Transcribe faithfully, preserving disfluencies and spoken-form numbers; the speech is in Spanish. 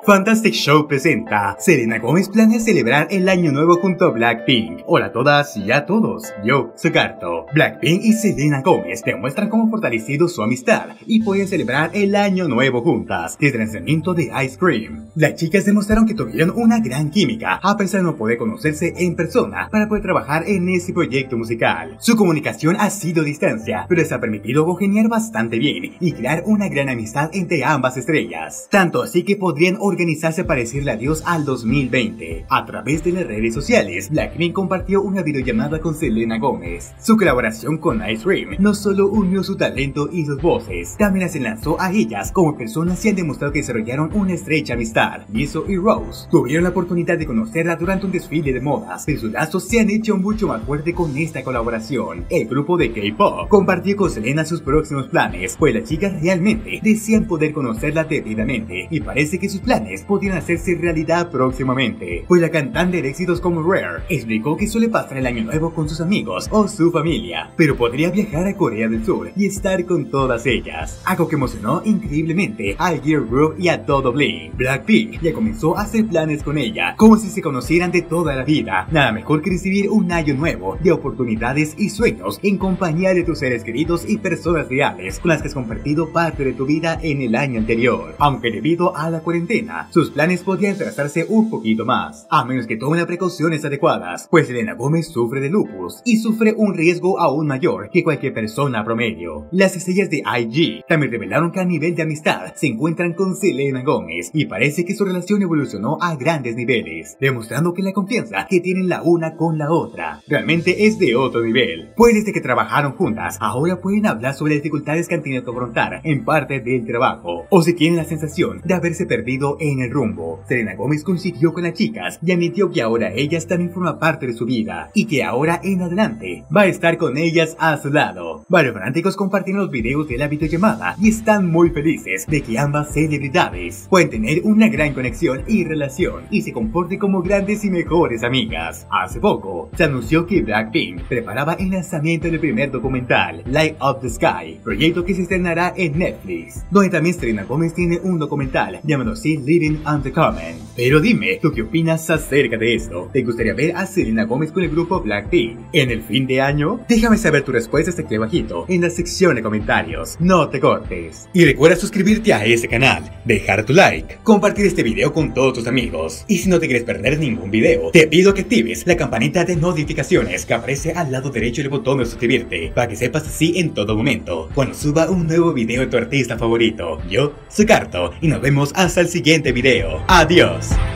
Fantastic Show presenta: Selena Gomez planea celebrar el año nuevo junto a Blackpink. Hola a todas y a todos, yo soy Carto. Blackpink y Selena Gomez demuestran cómo fortalecido su amistad y pueden celebrar el año nuevo juntas desde el lanzamiento de Ice Cream. Las chicas demostraron que tuvieron una gran química a pesar de no poder conocerse en persona para poder trabajar en ese proyecto musical. Su comunicación ha sido a distancia, pero les ha permitido congeniar bastante bien y crear una gran amistad entre ambas estrellas. Tanto así que podrían organizarse para decirle adiós al dos mil veinte. A través de las redes sociales, Blackpink compartió una videollamada con Selena Gomez. Su colaboración con Ice Cream no solo unió su talento y sus voces, también las enlazó a ellas como personas y han demostrado que desarrollaron una estrecha amistad. Jisoo y Rose tuvieron la oportunidad de conocerla durante un desfile de modas, pero sus lazos se han hecho mucho más fuertes con esta colaboración. El grupo de K-pop compartió con Selena sus próximos planes, pues las chicas realmente desean poder conocerla debidamente y parece que sus planes podrían hacerse realidad próximamente, pues la cantante de éxitos como Rare explicó que suele pasar el año nuevo con sus amigos o su familia, pero podría viajar a Corea del Sur y estar con todas ellas, algo que emocionó increíblemente al Girl Group y a todo Bling. Blackpink ya comenzó a hacer planes con ella, como si se conocieran de toda la vida. Nada mejor que recibir un año nuevo de oportunidades y sueños en compañía de tus seres queridos y personas reales con las que has compartido parte de tu vida en el año anterior. Aunque debido a la cuarentena, sus planes podrían trazarse un poquito más, a menos que tomen las precauciones adecuadas, pues Selena Gomez sufre de lupus y sufre un riesgo aún mayor que cualquier persona promedio. Las estrellas de I G también revelaron que a nivel de amistad se encuentran con Selena Gomez y parece que su relación evolucionó a grandes niveles, demostrando que la confianza que tienen la una con la otra realmente es de otro nivel, pues desde que trabajaron juntas ahora pueden hablar sobre las dificultades que han tenido que afrontar en parte del trabajo, o si tienen la sensación de haberse perdido en el rumbo. Selena Gomez coincidió con las chicas y admitió que ahora ellas también forman parte de su vida y que ahora en adelante va a estar con ellas a su lado. Varios fanáticos compartieron los videos de la videollamada y están muy felices de que ambas celebridades pueden tener una gran conexión y relación y se comporten como grandes y mejores amigas. Hace poco se anunció que Blackpink preparaba el lanzamiento del primer documental, Light Up the Sky, proyecto que se estrenará en Netflix, donde también Selena Gomez tiene un documental llamado Still Living Uncommon. Pero dime, ¿tú qué opinas acerca de esto? ¿Te gustaría ver a Selena Gomez con el grupo Blackpink en el fin de año? Déjame saber tu respuesta hasta aquí abajito en la sección de comentarios. No te cortes. Y recuerda suscribirte a este canal, dejar tu like, compartir este video con todos tus amigos. Y si no te quieres perder ningún video, te pido que actives la campanita de notificaciones que aparece al lado derecho del botón de suscribirte, para que sepas así en todo momento cuando suba un nuevo video de tu artista favorito. Yo soy Carto y nos vemos hasta el siguiente video. Adiós.